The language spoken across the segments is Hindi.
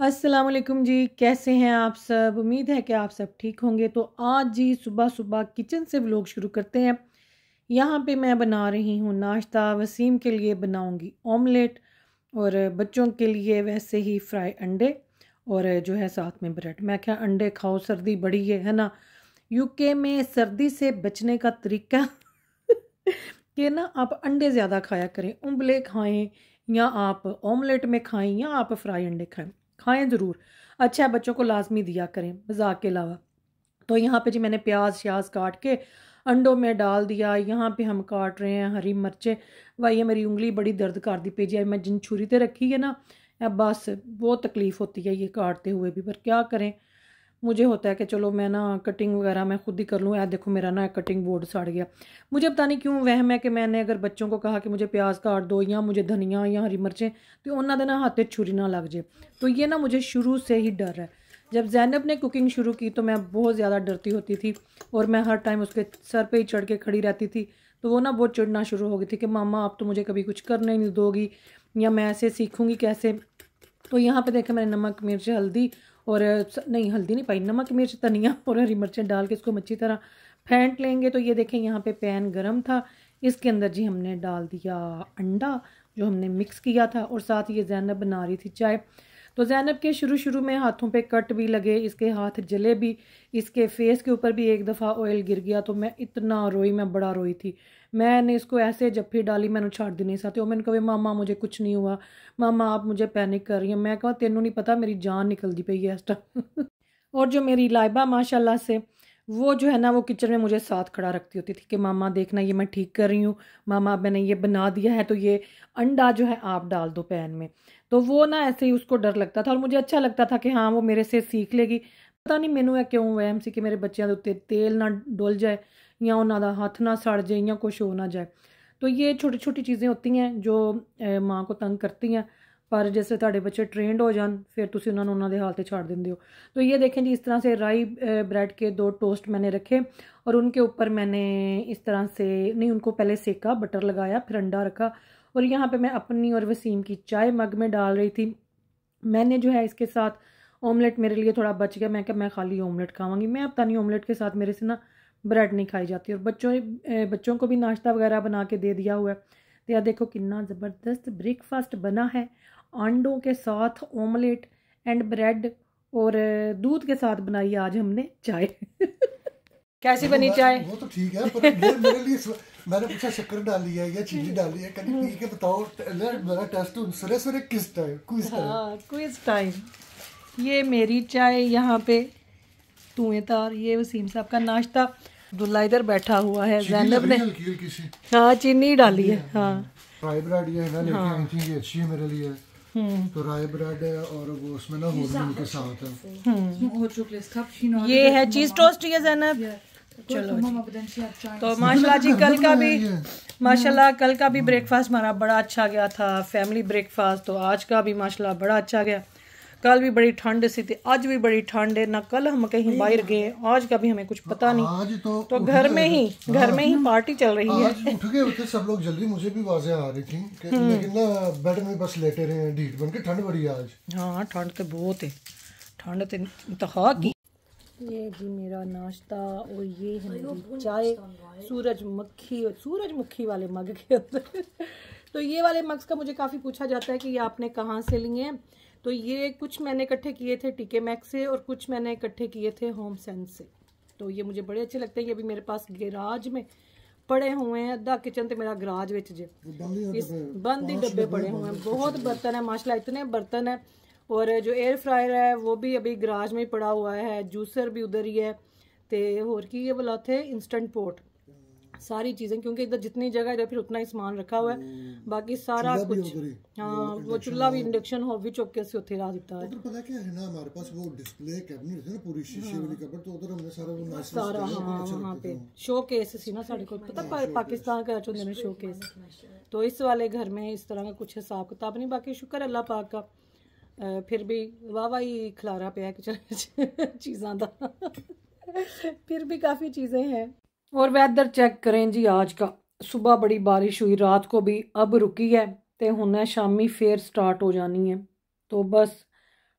अस्सलाम वालेकुम जी, कैसे हैं आप सब। उम्मीद है कि आप सब ठीक होंगे। तो आज जी सुबह सुबह किचन से व्लॉग शुरू करते हैं। यहाँ पे मैं बना रही हूँ नाश्ता। वसीम के लिए बनाऊँगी ऑमलेट और बच्चों के लिए वैसे ही फ्राई अंडे और जो है साथ में ब्रेड। मैं क्या अंडे खाओ, सर्दी बड़ी है ना। यूके में सर्दी से बचने का तरीका कि ना आप अंडे ज़्यादा खाया करें, उबले खाएं या आप ऑमलेट में खाएं या आप फ्राई अंडे खाएं, खाएं ज़रूर। अच्छा है, बच्चों को लाजमी दिया करें मजाक के अलावा। तो यहाँ पे जी मैंने प्याज श्याज काट के अंडों में डाल दिया। यहाँ पे हम काट रहे हैं हरी मिर्चें। भाई ये मेरी उंगली बड़ी दर्द कर दी पे जी, मैं जिन छुरी ते रखी है ना, अब बस बहुत तकलीफ़ होती है ये काटते हुए भी, पर क्या करें। मुझे होता है कि चलो मैं ना कटिंग वगैरह मैं खुद ही कर लूँ। यार देखो मेरा ना कटिंग बोर्ड सड़ गया। मुझे पता नहीं क्यों वहम है कि मैंने अगर बच्चों को कहा कि मुझे प्याज काट दो या मुझे धनिया या हरी मिर्चें, तो उन्होंने ना हाथे छुरी ना लग जाए। तो ये ना मुझे शुरू से ही डर है। जब जैनब ने कुकिंग शुरू की तो मैं बहुत ज़्यादा डरती होती थी और मैं हर टाइम उसके सर पे ही चढ़ के खड़ी रहती थी। तो वो ना बहुत चिढ़ना शुरू हो गई थी कि मामा आप तो मुझे कभी कुछ करने नहीं दोगी, या मैं ऐसे सीखूँगी कैसे। तो यहाँ पे देखें मैंने नमक मिर्च हल्दी और नहीं हल्दी नहीं पाई, नमक मिर्च धनिया और हरी मिर्चें डाल के इसको अच्छी तरह फेंट लेंगे। तो ये देखें यहाँ पे पैन गरम था, इसके अंदर जी हमने डाल दिया अंडा जो हमने मिक्स किया था, और साथ ये जैनब बना रही थी चाय। तो जैनब के शुरू शुरू में हाथों पे कट भी लगे, इसके हाथ जले भी, इसके फेस के ऊपर भी एक दफ़ा ऑयल गिर गया। तो मैं इतना रोई, मैं बड़ा रोई थी। मैंने इसको ऐसे जफ्फी डाली, मैंने छाड़ दी नहीं सकती। और मैंने कहा मामा मुझे कुछ नहीं हुआ, मामा आप मुझे पैनिक कर रही हैं। मैं कहा तेनों नहीं पता मेरी जान निकलती पई है इस टाइम। और जो मेरी लाइबा माशाल्लाह से वो जो है ना, वो किचन में मुझे साथ खड़ा रखती होती थी कि मामा देखना ये मैं ठीक कर रही हूँ, मामा मैंने ये बना दिया है तो ये अंडा जो है आप डाल दो पैन में। तो वो ना ऐसे ही उसको डर लगता था और मुझे अच्छा लगता था कि हाँ वो मेरे से सीख लेगी। पता नहीं मैनू है क्यों वहम सी कि मेरे बच्चों के उत्ते तेल ना डुल जाए या उन्होंने हाथ ना सड़ जाए या कुछ हो ना जाए। तो ये छोटी छोटी चीज़ें होती हैं जो माँ को तंग करती हैं। पर जैसे ਤੁਹਾਡੇ बच्चे ट्रेंड हो जान फिर तुम उन्होंने उन्होंने हाल से छाड़ देंगे हो। तो ये देखें जी इस तरह से राई ब्रेड के 2 टोस्ट मैंने रखे और उनके ऊपर मैंने इस तरह से नहीं, उनको पहले सेका, बटर लगाया, फिर अंडा रखा। और यहाँ पे मैं अपनी और वसीम की चाय मग में डाल रही थी। मैंने जो है इसके साथ ऑमलेट मेरे लिए थोड़ा बच गया, मैं क्या मैं खाली ऑमलेट खाऊंगी, मैं पता नहीं ऑमलेट के साथ मेरे से ना ब्रेड नहीं खाई जाती। और बच्चों को भी नाश्ता वगैरह बना के दे दिया हुआ है। तो यार देखो कितना ज़बरदस्त ब्रेकफास्ट बना है, अंडों के साथ ऑमलेट एंड ब्रेड, और दूध के साथ बनाई आज हमने चाय। कैसी बनी चाय? वो तो ठीक है, पर मेरे लिए मैंने पूछा शक्कर डाली है या चीनी डाली है, कभी पी के बताओ। मेरा टेस्ट सवेरे सवेरे किस टाइम क्विज टाइम। हाँ क्विज टाइम। ये मेरी चाय यहाँ पे धुएंधार, ये वसीम साहब का नाश्ता। अब्दुल्ला इधर बैठा हुआ है, जैनब ने हाँ चीनी डाली है। हाँ राई ब्रेड ये है ना लेके आई थी, ये अच्छी है मेरे लिए। तो राई ब्रेड है और वो उसमें ना होल के साथ है। ये है चीज टोस्ट, ये जैनब। चलो तो माशाल्लाह जी कल का भी ब्रेकफास्ट हमारा बड़ा अच्छा गया था, फैमिली ब्रेकफास्ट। तो आज का भी माशाल्लाह बड़ा अच्छा गया। कल भी बड़ी ठंड सी थी, आज भी बड़ी ठंड है ना। कल हम कहीं बाहर गए, आज का भी हमें कुछ पता नहीं। आज तो घर में ही पार्टी चल रही है। उठ गए होते सब लोग जल्दी, मुझे भी आवाजें आ रही थी लेकिन ना बेड में बस लेटे रहे हैं ढीठ बन के। ठंड बड़ी है आज। हाँ ठंड तो बहुत है, ठंड तो इंतहा की। ये जी मेरा नाश्ता और ये है मेरी चाय सूरजमुखी वाले मग के अंदर। तो ये वाले मग्स का मुझे काफ़ी पूछा जाता है कि ये आपने कहाँ से लिए हैं। तो ये कुछ मैंने इकट्ठे किए थे टीके मैक्स से और कुछ मैंने इकट्ठे किए थे होम सेंस से। तो ये मुझे बड़े अच्छे लगते हैं। ये भी मेरे पास गैराज में पड़े हुए हैं, अद्धा किचन तो मेरा गराज विच जे इस बंद ही डब्बे पड़े हुए हैं। बहुत बर्तन है माशाल्लाह, इतने बर्तन है। और जो एयर फ्रायर है वो भी अभी गराज में ही पड़ा हुआ है, जूसर भी उधर ही है। तो और की ये बोला थे इंस्टेंट पोट, सारी चीज़ें, क्योंकि इधर जितनी जगह है फिर उतना ही सामान रखा हुआ है, बाकी सारा कुछ। हाँ वो चूल्हा भी इंडक्शन हो भी चौके से उठे रहा देता है। उधर पता क्या है ना, हमारे पास वो डिस्प्ले कैबिनेट है ना पूरी शीशे वाली कबर्ड, तो उधर हमने सारा वो सारा हाँ वहाँ पे शो केस सी ना साढ़े को पता पाकिस्तान का चुनने में शो केस। तो इस वाले घर में इस तरह का कुछ हिसाब किताब नहीं, बाकी शुक्र अल्लाह पाक का। फिर भी वाह ही खलारा पे है किचन चीज़ों का। फिर भी काफ़ी चीज़ें हैं। और वेदर चेक करें जी आज का, सुबह बड़ी बारिश हुई, रात को भी अब रुकी है, तो हुण शामी फिर स्टार्ट हो जानी है। तो बस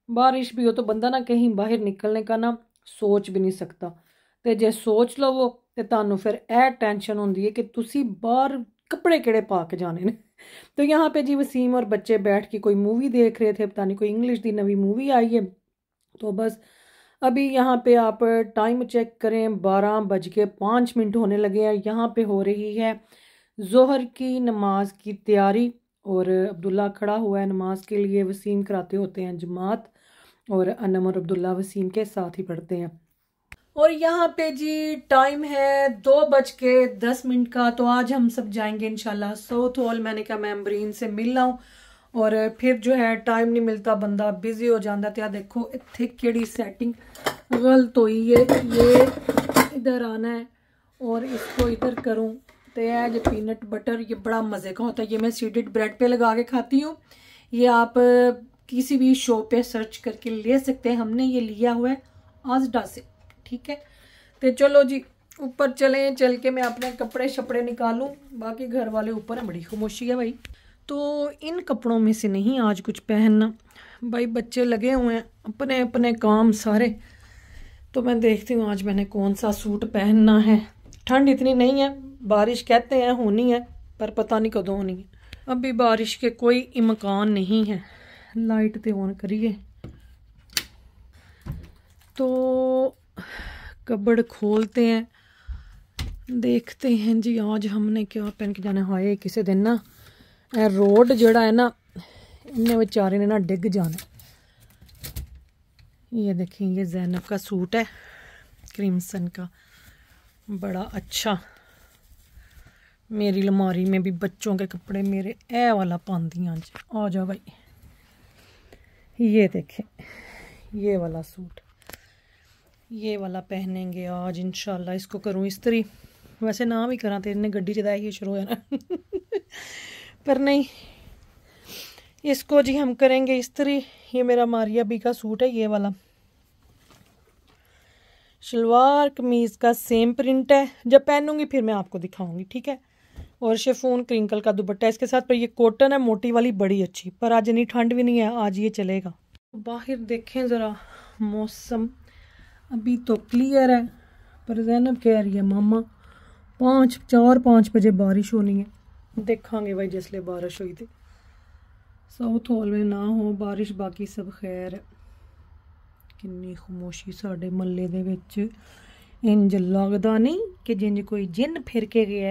बारिश भी हो तो बंदा ना कहीं बाहर निकलने का ना सोच भी नहीं सकता। तो जे सोच लवो तो तुहानू फिर यह टेंशन होंदी है कि तुसी बाहर कपड़े केड़े पा के जाने ने। तो यहाँ पे जी वसीम और बच्चे बैठ के कोई मूवी देख रहे थे, पता नहीं कोई इंग्लिश की नवी मूवी आई है। तो बस अभी यहाँ पे आप टाइम चेक करें, 12:05 होने लगे हैं। यहाँ पे हो रही है जोहर की नमाज की तैयारी और अब्दुल्ला खड़ा हुआ है नमाज के लिए। वसीम कराते होते हैं जमात और अनम और अब्दुल्ला वसीम के साथ ही पढ़ते हैं। और यहाँ पे जी टाइम है 2:10 का। तो आज हम सब जाएंगे इंशाल्लाह साउथ हॉल। मैंने कहा मैं अम्बरीन से मिल लाऊं और फिर जो है टाइम नहीं मिलता, बंदा बिजी हो जाता। तो देखो इतने केड़ी सेटिंग गलत हुई है। ये इधर आना है और इसको इधर करूँ तो यह जो पीनट बटर ये बड़ा मज़े का होता है। ये मैं सीडेड ब्रेड पे लगा के खाती हूँ। ये आप किसी भी शो पे सर्च करके ले सकते हैं। हमने ये लिया हुआ है आजडा से, ठीक है। तो चलो जी ऊपर चलें, चल के मैं अपने कपड़े शपड़े निकालूं। बाकी घर वाले ऊपर है, बड़ी खामोशी है भाई। तो इन कपड़ों में से नहीं आज कुछ पहनना भाई, बच्चे लगे हुए हैं अपने अपने काम सारे। तो मैं देखती हूँ आज मैंने कौन सा सूट पहनना है। ठंड इतनी नहीं है, बारिश कहते हैं होनी है पर पता नहीं कदों होनी है। अभी बारिश के कोई इम्कान नहीं है। लाइट तो ऑन करिए। तो कबड़ खोलते हैं, देखते हैं जी आज हमने क्या पहन के जाना। हाय किसी दिन ना रोड जड़ा है ना, इन्हें बेचारे ने ना डिग जाना। ये देखें ये ज़ैनब का सूट है क्रिम्सन का, बड़ा अच्छा। मेरी अलमारी में भी बच्चों के कपड़े मेरे ए वाला पांदी आज। आ जाओ भाई, ये देखें ये वाला सूट, ये वाला पहनेंगे आज इंशाल्लाह। इसको करूँ इस्त्री, वैसे ना भी करा तेरे ने गड्डी चदा ही शुरू है ना पर नहीं, इसको जी हम करेंगे इस्त्री। ये मेरा मारिया बी का सूट है, ये वाला शलवार कमीज़ का सेम प्रिंट है। जब पहनूंगी फिर मैं आपको दिखाऊंगी, ठीक है। और शिफॉन क्रिंकल का दुपट्टा इसके साथ। पर ये कॉटन है मोटी वाली, बड़ी अच्छी। पर आज इतनी ठंड भी नहीं है, आज ये चलेगा। बाहर देखें ज़रा मौसम, अभी तो क्लियर है पर ज़ैनब कह रही है मामा 4-5 बजे बारिश होनी है। देखांगे भाई जिसले बारिश हुई थी। साउथ हॉल में ना हो बारिश, बाकी सब खैर है। किन्नी खामोशी साडे महल्ले दे विच, इंज लगदा नहीं कि जिंज कोई जिन फिर के गया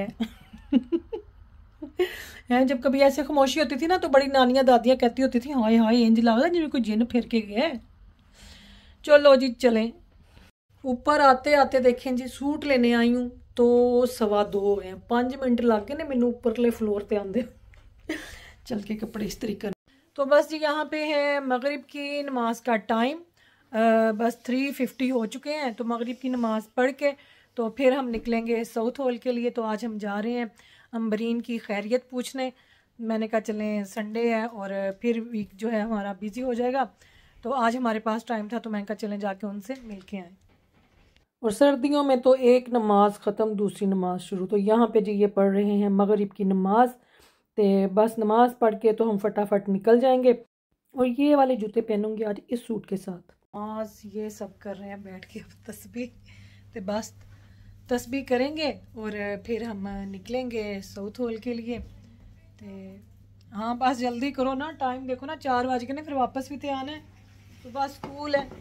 है। जब कभी ऐसे खामोशी होती थी ना तो बड़ी नानियां दादियां कहती होती थी हाय हाय इंज लगदा जिन्हें कोई जिन फिर के गया है। चलो जी चलें। ऊपर आते आते देखें जी सूट लेने आई हूँ तो 2:15 हैं। 5 मिनट लग गए ने मैनू ऊपरले फ्लोर पे आंदे चल के कपड़े इस्त्री कर। तो बस जी यहाँ पे है मगरिब की नमाज का टाइम। बस 3:50 हो चुके हैं। तो मगरिब की नमाज पढ़ के तो फिर हम निकलेंगे साउथ हॉल के लिए। तो आज हम जा रहे हैं अम्बरीन की खैरियत पूछने। मैंने कहा चलें संडे है और फिर वीक जो है हमारा बिजी हो जाएगा। तो आज हमारे पास टाइम था तो मैंने कहा चलें जाके उनसे मिल के आएँ। और सर्दियों में तो एक नमाज ख़त्म दूसरी नमाज शुरू। तो यहाँ पे जी ये पढ़ रहे हैं मगरिब की नमाज। तो बस नमाज पढ़ के तो हम फटाफट निकल जाएंगे। और ये वाले जूते पहनूंगी आज इस सूट के साथ। आज ये सब कर रहे हैं बैठ के तस्बीह। तो बस तस्बीह करेंगे और फिर हम निकलेंगे साउथ हॉल के लिए। तो हाँ बस जल्दी करो ना, टाइम देखो ना 4 बज गए ने, फिर वापस भी तो आना है। तो बस स्कूल है,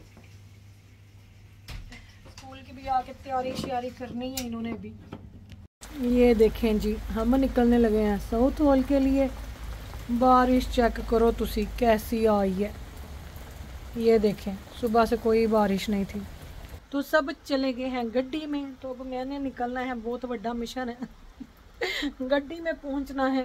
स्कूल की भी आके तैयारी श्यारी करनी है इन्होंने भी। ये देखें जी हम निकलने लगे हैं साउथ हॉल के लिए। बारिश चेक करो तुसी कैसी आई है। ये देखें सुबह से कोई बारिश नहीं थी। तो सब चले गए हैं गड्डी में। तो अब मैंने निकलना है, बहुत बड़ा मिशन है गड्डी में पहुंचना है।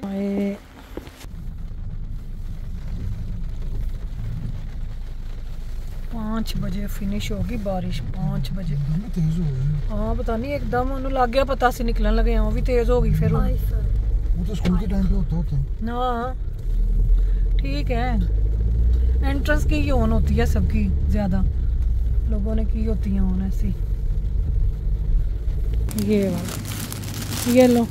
5 बजे फिनिश होगी बारिश। 5 बजे हाँ पता नहीं एकदम उन्होंने लग गया पता से निकलने लगे हैं। वो भी तेज होगी फिर वो तो स्कूल के टाइम पे होता ना। ठीक है एंट्रेंस की ही ऑन होती है सबकी, ज़्यादा लोगों ने की होती है ऑन ऐसी। ये वाला ये लो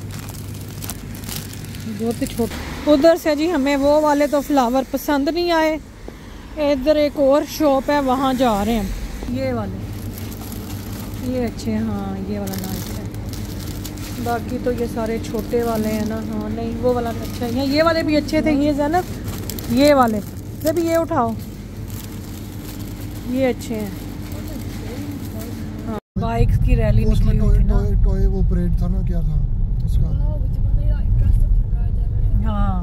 बहुत ही छोटा। उधर से जी हमें वो वाले तो फ्लावर पसंद नहीं आए इधर एक और शॉप है, वहाँ जा रहे हैं। ये वाले ये अच्छे हैं, हाँ ये वाला नाइस है। बाकी तो ये सारे छोटे वाले हैं ना। हाँ नहीं वो वाला अच्छा है, ये वाले भी अच्छे थे। ये ज़ैनब ये वाले जब ये उठाओ, ये अच्छे हैं। हाँ बाइक्स की रैली निकली हुई थी ना। टॉय वो परेड था ना, क्या था इसका? हाँ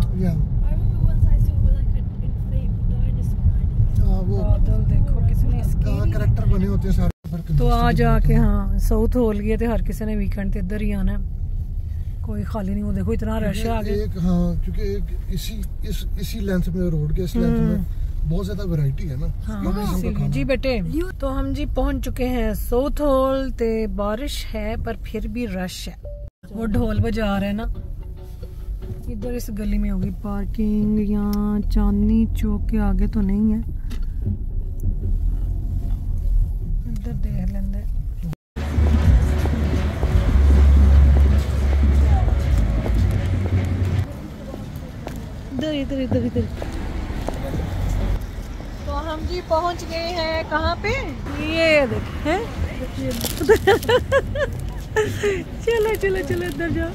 वो देखो कितने कैरेक्टर बने होते हैं सारे। तो आज आके हाँ साउथ हॉल गए थे, हर किसी ने वीकेंड पे इधर ही आना है, कोई खाली नहीं। वो देखो इतना रश है आगे। हाँ क्योंकि इसी लेंथ में रोड के इस लेंथ में बहुत ज्यादा वैरायटी है ना। हाँ जी बेटे। तो हम जी पहुंच चुके हैं साउथ हॉल। ते बारिश है पर फिर भी रश है। वो ढोल बजा रहे हैं ना। इधर इस गली में होगी पार्किंग, यहाँ चांदनी चौक के आगे तो नहीं है। इधर देख लेंगे। इधर इधर इधर इधर। तो हम जी पहुंच गए हैं कहाँ पे? ये देखें। चलो चलो चलो इधर जाओ।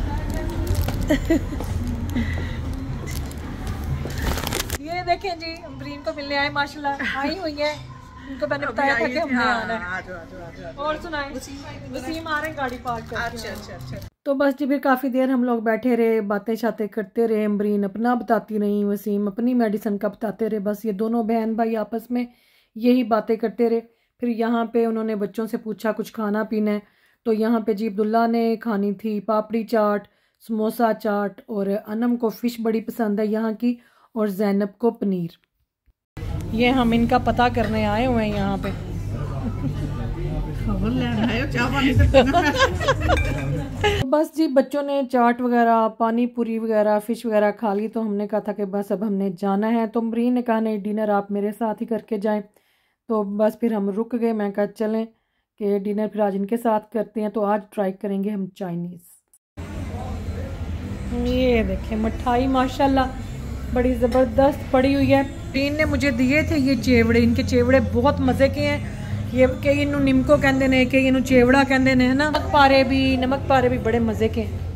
ये देखें जी अम्बरीन को मिलने आए, माशाल्लाह आई हुई है। उनको मैंने बताया था कि हमने आना है। और सुनाए वसीम आ रहे हैं गाड़ी पार्क करके। अच्छा। तो बस जी फिर काफ़ी देर हम लोग बैठे रहे, बातें शातें करते रहे। अम्बरीन अपना बताती रही, वसीम अपनी मेडिसिन का बताते रहे। बस ये दोनों बहन भाई आपस में यही बातें करते रहे। फिर यहाँ पे उन्होंने बच्चों से पूछा कुछ खाना पीना है, तो यहाँ पे जी अब्दुल्ला ने खानी थी पापड़ी चाट, समोसा चाट, और अनम को फ़िश बड़ी पसंद है यहाँ की, और जैनब को पनीर। ये हम इनका पता करने आए हुए हैं यहाँ पे। खबर लेना है चाय पानी से। बस जी बच्चों ने चाट वगैरह, पानी पूरी वगैरह, फ़िश वगैरह खा ली। तो हमने कहा था कि बस अब हमने जाना है। तो अम्बरीन ने कहा नहीं डिनर आप मेरे साथ ही करके जाएं। तो बस फिर हम रुक गए। मैं कहा चलें कि डिनर फिर आज इनके साथ करते हैं। तो आज ट्राई करेंगे हम चाइनीज़। ये देखें मिठाई माशाल्लाह बड़ी ज़बरदस्त पड़ी हुई है। टीन ने मुझे दिए थे ये चेवड़े। इनके चेवड़े बहुत मज़े के हैं। ये कई इनू निमको कहते हैं, कई इनू चेवड़ा कहते हैं ना। नमक पारे भी बड़े मज़े के हैं।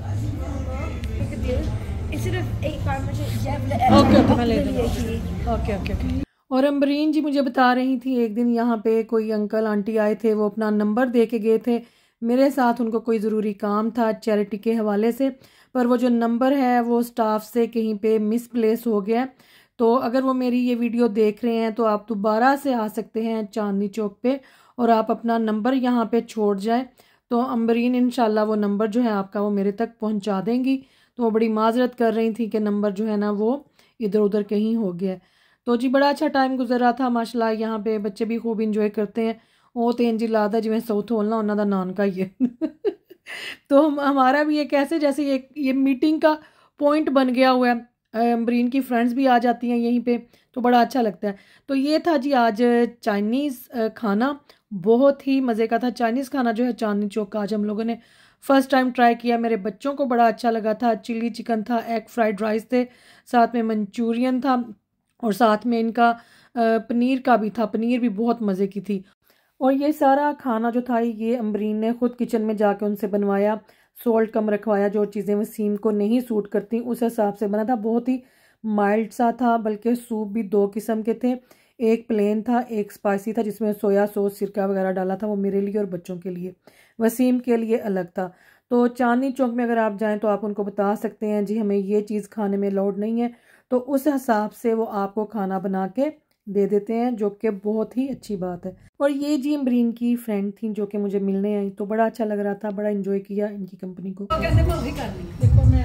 ओके मैं ले दूँगा। ओके। और अम्बरीन जी मुझे बता रही थी एक दिन यहाँ पे कोई अंकल आंटी आए थे, वो अपना नंबर दे के गए थे मेरे साथ। उनको कोई ज़रूरी काम था चैरिटी के हवाले से, पर वो जो नंबर है वो स्टाफ से कहीं पे मिसप्लेस हो गया। तो अगर वो मेरी ये वीडियो देख रहे हैं तो आप दोबारा से आ सकते हैं चांदनी चौक पे, और आप अपना नंबर यहाँ पे छोड़ जाएं। तो अम्बरीन इंशाल्लाह वो नंबर जो है आपका वो मेरे तक पहुँचा देंगी। तो वो बड़ी माजरत कर रही थी कि नंबर जो है ना वो इधर उधर कहीं हो गया। तो जी बड़ा अच्छा टाइम गुजर रहा था माशाल्लाह। यहाँ पे बच्चे भी खूब इंजॉय करते हैं। वो तो इंजी लादा जिवें साउथ हॉल ना उन्हों का नान का ही है। तो हमारा भी एक ऐसे जैसे ये मीटिंग का पॉइंट बन गया हुआ है। अम्बरीन की फ्रेंड्स भी आ जाती हैं यहीं पे, तो बड़ा अच्छा लगता है। तो ये था जी आज चाइनीज़ खाना, बहुत ही मज़े का था। चाइनीज़ खाना जो है चांदनी चौक का आज हम लोगों ने फ़र्स्ट टाइम ट्राई किया। मेरे बच्चों को बड़ा अच्छा लगा था। चिली चिकन था, एग फ्राइड राइस थे, साथ में मंचूरियन था, और साथ में इनका पनीर का भी था। पनीर भी बहुत मज़े की थी। और ये सारा खाना जो था ये अम्बरीन ने ख़ुद किचन में जाके उनसे बनवाया। सॉल्ट कम रखवाया, जो चीज़ें वसीम को नहीं सूट करती उस हिसाब से बना था। बहुत ही माइल्ड सा था, बल्कि सूप भी 2 किस्म के थे। एक प्लेन था, एक स्पाइसी था जिसमें सोया सॉस सिरका वगैरह डाला था। वो मेरे लिए और बच्चों के लिए, वसीम के लिए अलग था। तो चांदनी चौक में अगर आप जाएँ तो आप उनको बता सकते हैं जी हमें ये चीज़ खाने में अलाउड नहीं है, तो उस हिसाब से वो आपको खाना बना के दे देते हैं, जो कि बहुत ही अच्छी बात है। और ये जी अम्बरीन की फ्रेंड थी जो कि मुझे मिलने आई, तो बड़ा अच्छा लग रहा था, बड़ा एंजॉय किया इनकी कंपनी को। देखो मैं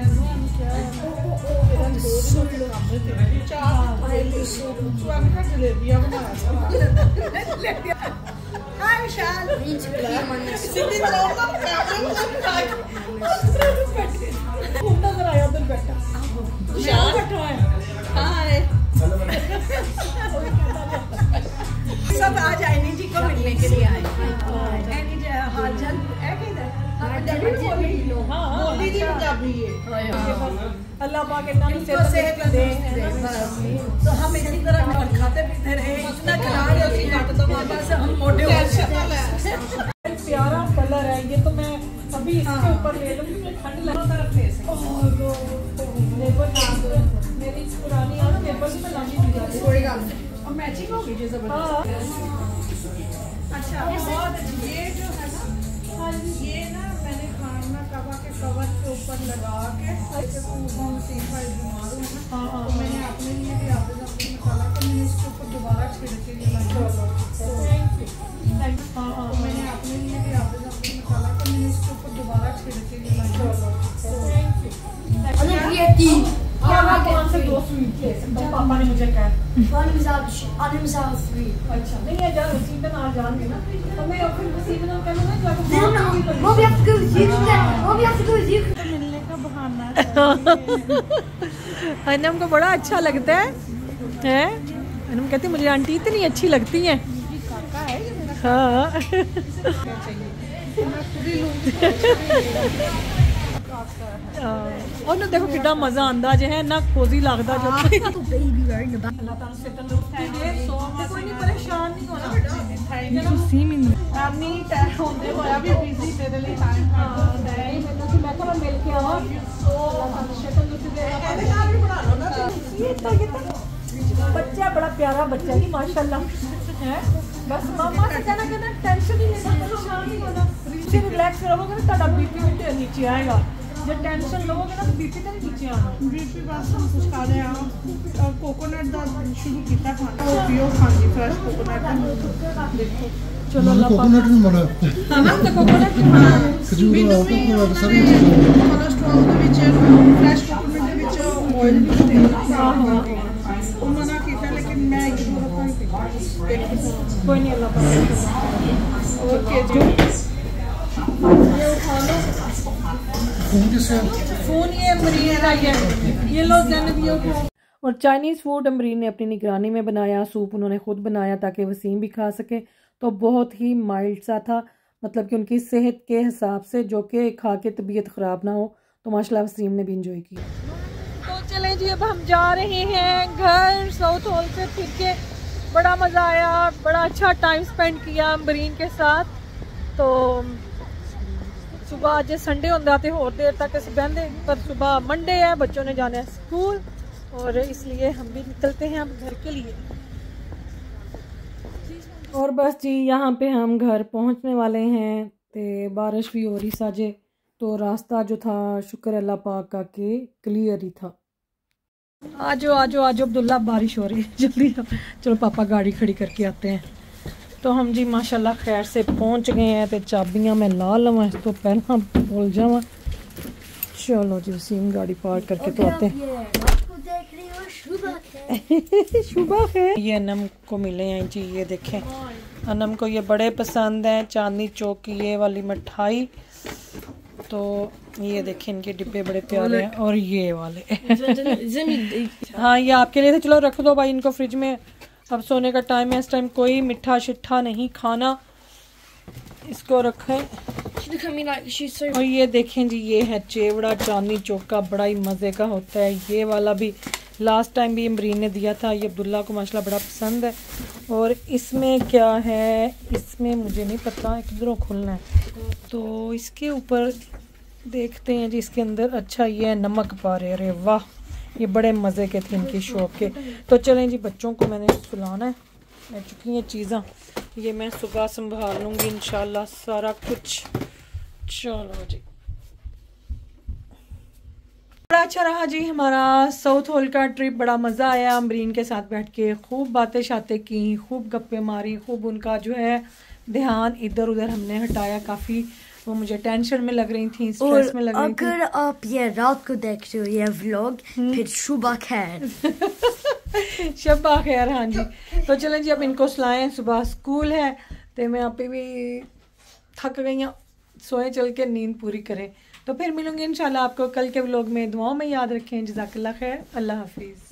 सब आज आईनी जी को मिलने के लिए आए। हाल चाल है, दीदी पंजाबी है। अल्लाह पाक इतना सेहत दे, तो हम इसी तरह खाते पीते रहे, इतना खिला रहे उसकी काट तो से हम मोटे हो गए। प्यारा कलर है ये, तो मैं अभी इसके ऊपर ले लूंगी, ठंड लग मेरी पुरानी है ना पेपर भी बना दी कोई गल और मैचिंग होगी जी जबरदस्त। अच्छा ये जो है ना, ये ना मैंने खाना कवा के कवर के ऊपर लगा के तो मैंने अपने लिए भी आपने निकाला, तो मैंने इसके ऊपर दोबारा छिड़के मैंने अपने लिए भी आपने निकाला, तो मैंने इसके ऊपर दोबारा छिड़के पापा ने मुझे कहा अच्छा नहीं है जान उसी पे ना जान देना, तो मैं फिर उसी पे ना कहूँगा मिलने का बहाना अनम को बड़ा अच्छा लगता है अनम कहती मुझे आंटी इतनी अच्छी लगती है। हाँ और ना देखो कितना मजा आंदा जो है ना कोजी लगता जो अल्लाह ताला से तंदुरुस्त है सो कोई नहीं परेशान नहीं होना बेटा थैंक यू सी मी अपनी टाइम होंदे होया भी बिजी मेरे लिए टाइम काटदा है मैं तो मिल के आवा तो अल्लाह ताला से तंदुरुस्त दे कहते का भी बना लो ना ये तो बच्चा बड़ा प्यारा बच्चा है माशाल्लाह है बस मामा से कहना टेंशन ही नहीं परेशान नहीं होना रिलैक्स रहोगे ना ਤੁਹਾਡਾ बीपी नीचे आएगा, जब टेंशन लोगे ना तो बीपी तो नहीं नीचे आना। बीपी बस हम कुछ खा रहे हैं कोकोनट का शुरू किया खाना पियो खांसी फ्रेश कोकोनट देखो चलो अल्लाह कोकोनट भी मना हां ना तो कोकोनट भी मना खजूर कोकोनट सभी कोलेस्ट्रॉल ਦੇ ਵਿੱਚ फ्रेश कोकोनट ਦੇ ਵਿੱਚ ऑयल भी हां हां ਉਹ ਮਨਾ ਕੀਤਾ लेकिन मैं ये रखा ही कोई नहीं अल्लाह पाक ओके जी ये उठा लो फोन ये अमरीन का ये लो ज़ैनब ये और चाइनीज़ फूड अमरीन ने अपनी निगरानी में बनाया, सूप उन्होंने खुद बनाया ताकि वसीम भी खा सके, तो बहुत ही माइल्ड सा था, मतलब कि उनकी सेहत के हिसाब से जो कि खा के तबीयत ख़राब ना हो, तो माशाल्लाह वसीम ने भी इंजॉय किया। तो चलें जी अब हम जा रहे हैं घर, साउथ हॉल से फिर के बड़ा मज़ा आया, बड़ा अच्छा टाइम स्पेंड किया अमरीन के साथ। तो सुबह आज संडे होंदा ते होर देर तक अस बहंदे, पर सुबह मंडे है, बच्चों ने जाना है स्कूल और इसलिए हम भी निकलते हैं अब घर के लिए। और बस जी यहाँ पे हम घर पहुँचने वाले हैं, ते बारिश भी हो रही साजे, तो रास्ता जो था शुक्र अल्लाह पाक का के क्लियर ही था। आजो आजो आजो अब्दुल्ला, बारिश हो रही है जल्दी चलो पापा गाड़ी खड़ी करके आते हैं। तो हम जी माशाल्लाह खैर से पहुंच गए हैं, तो चाबियां मैं ला लवां इस तो पहला बोल जावा। चलो जी वसीम गाड़ी पार्क करके तो आते हैं। शुभा है ये अनम को मिले हैं जी, ये देखें अनम को ये बड़े पसंद हैं चांदनी चौक की ये वाली मिठाई, तो ये देखें इनके डिब्बे बड़े प्यारे हैं और ये वाले हाँ ये आपके लिए थे, चलो रख दो भाई इनको फ्रिज में, अब सोने का टाइम है, इस टाइम कोई मिठा शिठा नहीं खाना, इसको रखें। और ये देखें जी ये है चेवड़ा चांदनी चौक का, बड़ा ही मज़े का होता है, ये वाला भी लास्ट टाइम भी अमरीन ने दिया था, ये अब्दुल्ला को माशाल्लाह बड़ा पसंद है। और इसमें क्या है, इसमें मुझे नहीं पता किधरों खुलना है, तो इसके ऊपर देखते हैं जी इसके अंदर, अच्छा ये है नमक पारे, अरे वाह ये बड़े मज़े के थे इनकी शॉप के। तो चलें जी बच्चों को मैंने सुलाना है, मैं चुकी हैं चीज़ें, ये मैं सुबह संभाल लूँगी इंशाल्लाह सारा कुछ। चलो जी बड़ा अच्छा रहा जी हमारा साउथ हॉल का ट्रिप, बड़ा मज़ा आया, अमरीन के साथ बैठ के खूब बातें शातें की, खूब गप्पे मारी, खूब उनका जो है ध्यान इधर उधर हमने हटाया, काफ़ी वो मुझे टेंशन में लग रही थी, स्ट्रेस में लग रही थी। अगर आप ये रात को देख रहे हो ये व्लॉग फिर शुभ खैर शब्बा खैर। हाँ जी तो चलें जी अब इनको सुलाएं, सुबह स्कूल है, तो मैं आप भी थक गई हूँ, सोए चल के नींद पूरी करें, तो फिर मिलूंगी इंशाल्लाह आपको कल के व्लॉग में। दुआओं में याद रखें, जज़ाकल्लाह खैर, अल्लाह हाफिज़।